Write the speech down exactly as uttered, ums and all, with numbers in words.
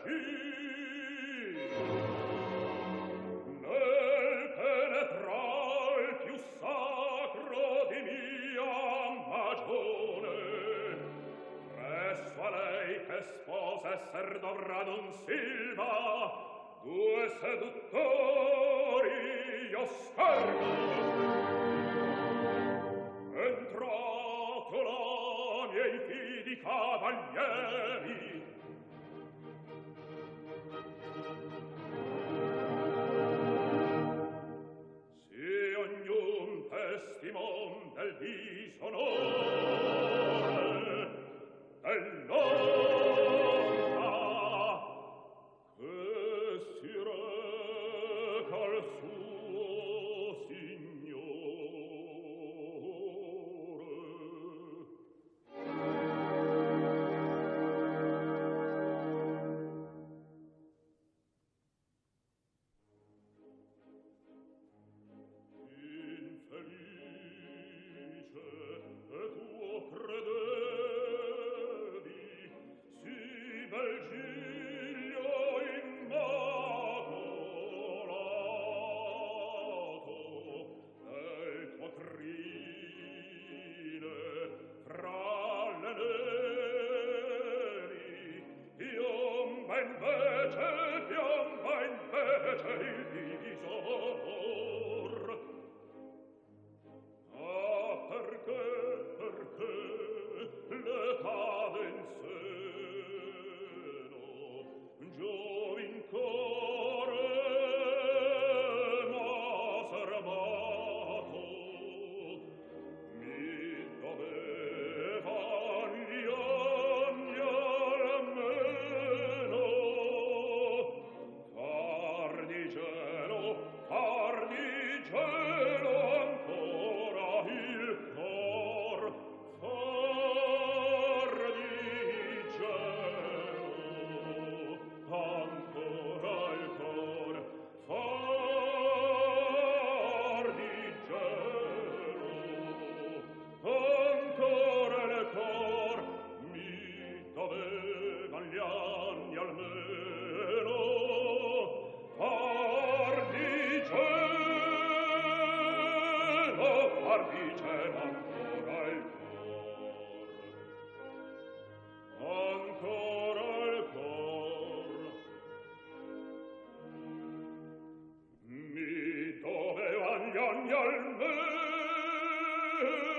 esser dovrà non silva, due seduttori io scargo. Entrato là miei fidi cavalieri, si ognun testimon del disonore dell'onta che si reca al suo signore. Infelice e tuo credevi si bel giglio immacolato del tuo crine fra le nevi piomba invece piomba invece il divisor. Ah, perché, perché le cade in seno giovin core ma serbato mi dovevan gli anni almeno far di gelo, far di gelo ancora il cor, far di gelo ancora il cor, far di gelo ancora il cor, mi dovevan gli anni almeno far di gelo, far di gelo ancora il cor, ancora il cor. Mi dovevan gli anni almeno